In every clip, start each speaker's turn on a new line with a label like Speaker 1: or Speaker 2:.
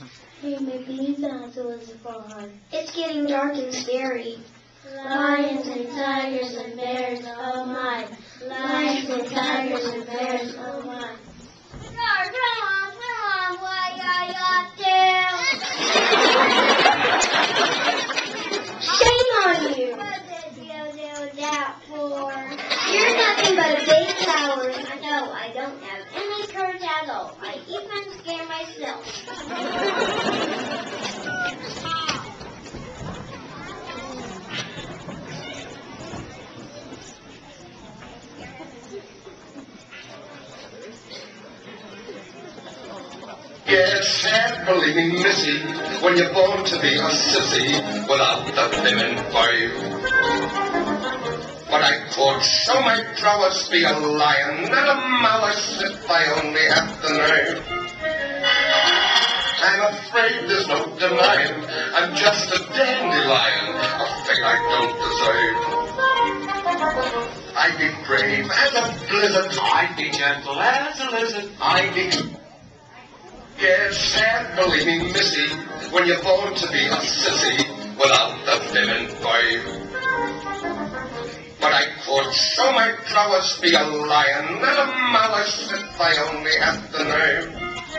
Speaker 1: Hey, maybe you can answer what's fun. It's getting dark and scary. Lions and tigers and bears, oh my. Lions and tigers and bears, oh my. Come on, what are you up to? Shame on you! What did you do that for? You're nothing but a big coward. I know, I don't have any courage at all. I even scare myself.
Speaker 2: Yes, and believe me, missy, when you're born to be a sissy without the women for you. But I could show my prowess, be a lion, not a mouse if I only had the nerve. I'm afraid there's no denying, I'm just a dandelion, a thing I don't deserve. I'd be brave as a blizzard,
Speaker 3: I'd be gentle as a lizard.
Speaker 2: I'd be... Yes, and believe me, missy, when you're born to be a sissy without the women for you. But I could show my prowess, be a lion, not a mouse if I only had the nerve.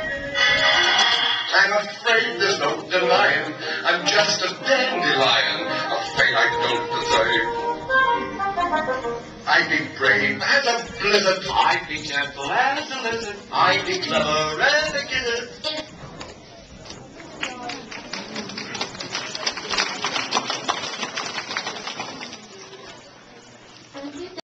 Speaker 2: I'm afraid there's no denying, I'm just a dandelion, a thing I don't deserve. I'd be brave as a blizzard,
Speaker 3: I'd be gentle as a lizard.
Speaker 2: I'd be clever as a gizzard.
Speaker 1: In